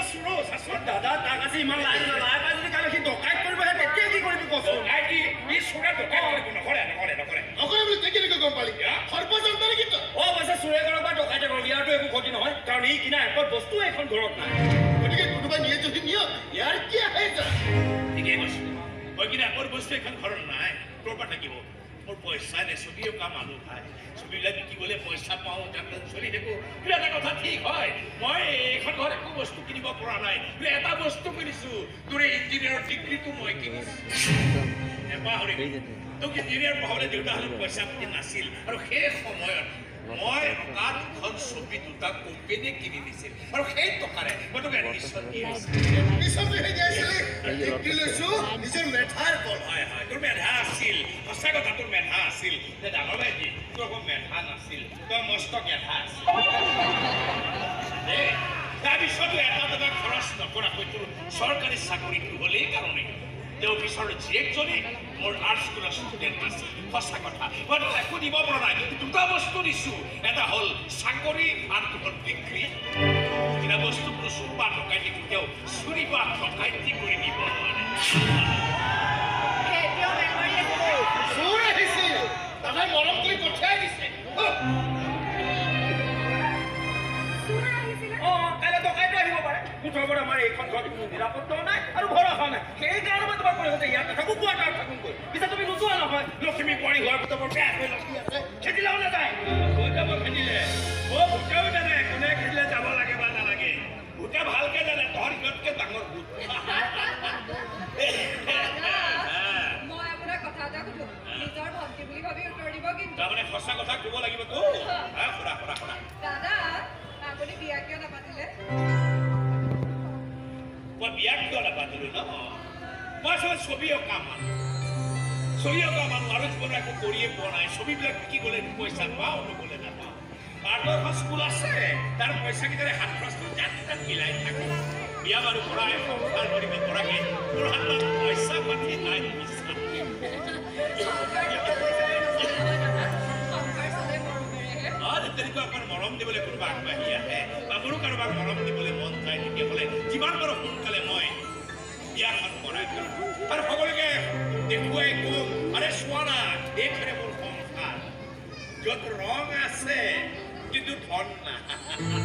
চুৰ চাচোন দাদা তাক আজি ইমান লাগ নালাগে যদি কালি সি ডকাইত কৰিব আহে তেতিয়া কি কৰিবি কচোন আইটি ই চুৰে ডকাইত কৰিব নকৰে বুলি তই কেনেকৈ গম পালি সৰ্বজন্ত নেকি তই অৱশ্যে চুৰে কৰক বা ডকাইতে কৰক ইয়াৰতো একো ক্ষতি নহয় কাৰণ ই কিনা এপত বস্তু এখন ঘৰত নাই গতিকে কোনোবাই নিয়ে যদি নিয়ক ইয়াৰ কি আহে ঠিকেই কৈছো মই কিনা এপৰ বস্তু এখন ঘৰত নাই তোৰ পৰা থাকিব মোৰ পইচা নে ছবি অঁকা মানুহ ভাই ছবিবিলাক বিকিবলৈ পইচা পাওঁ তাত চলি থাকো কিন্তু এটা কথা ঠিক হয় মই এইখন ঘৰত একো বস্তু কিনিব পৰা নাই কিন্তু এটা বস্তু কিনিছো তোৰ ইঞ্জিনিয়াৰৰ ডিগ্ৰীটো মই কিনিছো এপাহৰি তোক ইঞ্জিনিয়াৰ পঢ়াবলৈ দেউতাহঁতৰ পইচা পাতি নাছিল আৰু সেই সময়ত মই অঁকা দুখন ছবি দুটা কোম্পানীয়ে কিনি দিছিল আৰু সেই টকাৰে মই তোক এডমিশ্যন দি নিজৰ মেধাৰ বল হয় হয় তোৰ মেধা আছিল সঁচা কথা তোৰ মেধা আছিল ডাঙৰ ভাইটি তোৰ আকৌ মেধা নাছিল তই মস্ত মেধা আছিল তাৰপিছতো এটা টকা খৰচ নকৰাকৈ তোৰ চৰকাৰী চাকৰিটো হ'লেই কাৰণে যে অফিচৰ জীয়েকজনী মোৰ আৰ্ট স্কুলৰ ষ্টুডেণ্ট আছিল সঁচা কথা মই তোক একো দিব পৰা নাই দুটা বস্তু দিছোঁ এটা হ'ল চাকৰি আৰু তোৰ ডিগ্ৰী কিনা বস্তুবোৰ চুৰ বা ডকাইতি কেতিয়াও চুৰি বা ডকাইতি কৰি দিব চোৰ আহিছিল তাহাই মৰম কৰি পঠিয়াই দিছে কাইলৈ ডকাইতো আহিব পাৰে মুঠৰ পৰা আমাৰ এইখন ঘৰত কোনো নিৰাপত্তাও নাই আৰু ভৰসা নাই সেইকাৰণে মই তোমাক কৈ কৈছে ইয়াত থাকো কোৱা তাৰ থাকোঁ কৈ পিছে তুমি নোযোৱা নহয় লক্ষ্মী বোৱাৰী হোৱাৰ পিছত বৰ বেয়া হৈ লক্ষ্মী আছে খেদিলেও নাযায় হৈ যাব খেদিলে ভূতেও জানে কোনে খেদিলে যাব লাগে বা নালাগে ভূতে ভালকে জানে তহঁত সিহঁতকে ডাঙৰ ভূত তাৰমানে সঁচা কথা ক'ব লাগিব তো মই বিয়া কিয় নাপাতিলো ন মই আচলতে ছবি অঁকা মানুহ আৰু জীৱনত একো কৰিয়ে পোৱা নাই ছবিবিলাক বিকি গ'লে পইচা পাওঁ নগ'লে নাপাওঁ আৰ্টৰ এখন স্কুল আছে তাৰ পইচাকেইটাৰে হাত খৰচটো যাত তাত মিলাই থাকোঁ বিয়া বাৰু পৰাই সংসাৰ কৰিব পৰাকৈ মোৰ হাতত পইচা পাতি নাই তেনেকুৱা অকণ মৰম দিবলৈ কোনোবা আগবাঢ়ি আহে বা মোৰো কাৰোবাক মৰম দিবলৈ মন যায় তেতিয়াহ'লে যিমান পাৰোঁ সোনকালে মই বিয়াখন কৰাই দিওঁ আৰু সকলোকে দেখুৱাই কওঁ আৰে চোৱা না এইখনে মোৰ সংসাৰ য'ত ৰং আছে কিন্তু ধন নাই